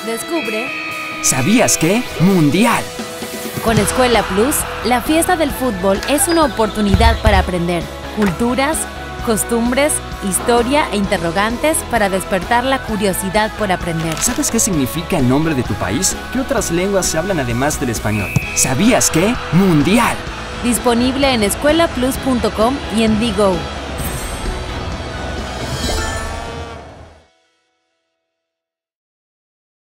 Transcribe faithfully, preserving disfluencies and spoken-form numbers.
Descubre. ¿Sabías qué? Mundial. Con Escuela Plus, la fiesta del fútbol es una oportunidad para aprender culturas, costumbres, historia e interrogantes para despertar la curiosidad por aprender. ¿Sabes qué significa el nombre de tu país? ¿Qué otras lenguas se hablan además del español? ¿Sabías qué? Mundial. Disponible en escuela plus punto com y en Digo.